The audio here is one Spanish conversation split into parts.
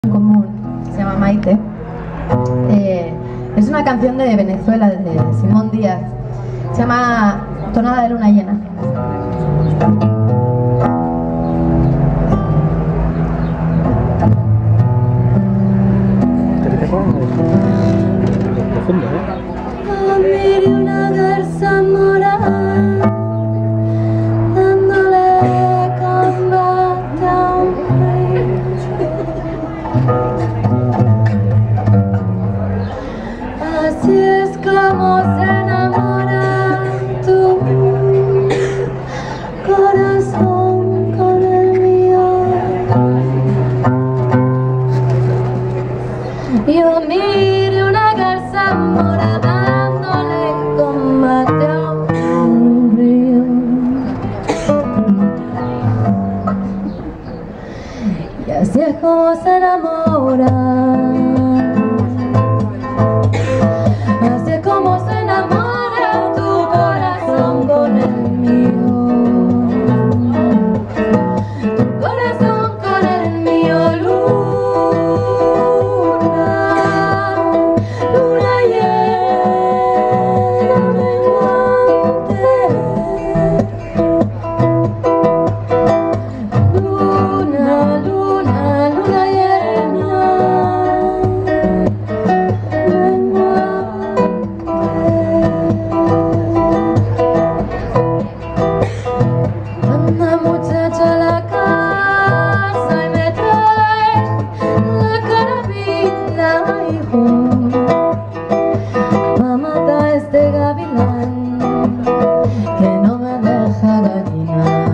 común, se llama Maite. Es una canción de Venezuela, de Simón Díaz. Se llama Tonada de luna llena. Profundo, Mire una garza morada dándole combate a un río. Así es como se enamora tu corazón con el mío. Yo mire una garza morada dándole combate a un río. Y así es como se enamora. Así es como se enamora tu corazón con el mío. Tu corazón con el mío. Que no me deja gallinar.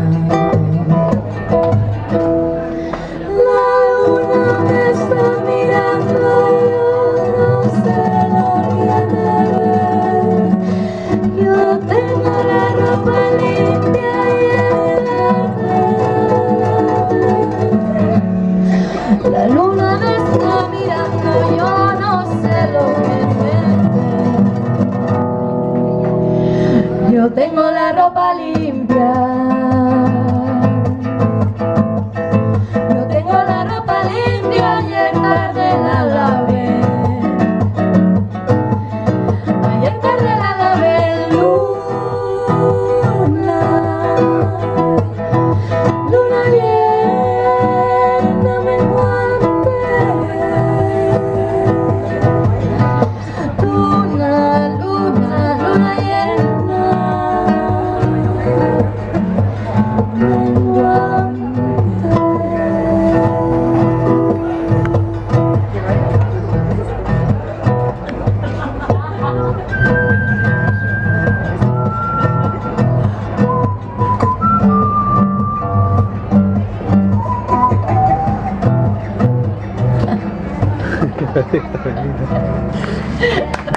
La luna me está mirando, yo no sé lo que ver. Yo tengo la ropa limpia y el la luna me está mirando, yo no sé lo que ver. Yo tengo la ropa limpia. Yo tengo la ropa limpia, ayer tarde la lavé. Ayer tarde la lavé. Luna, luna llena menguante. Luna, luna, luna llena. Perfecto, bendito.